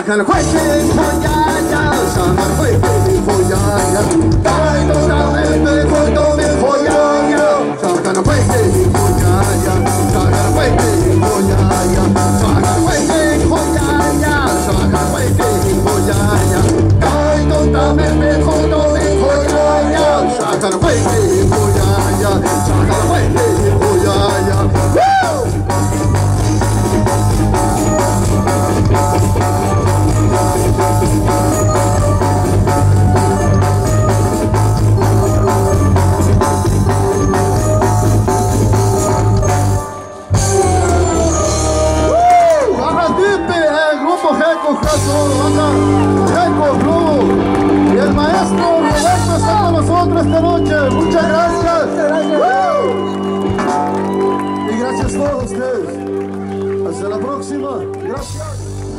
Sacan el juegue, follaya, sacan el juegue, follaya. Dai, totalmente, follaya, follaya. Sacan el juegue, follaya, sacan el juegue, follaya. Sacan el juegue, follaya, sacan el juegue, follaya. Dai, totalmente, follaya, sacan el juegue, follaya, sacan el juegue, follaya. ¡Woo! Y el maestro Roberto está con nosotros esta noche. Muchas gracias. Y gracias a todos ustedes. Hasta la próxima. Gracias.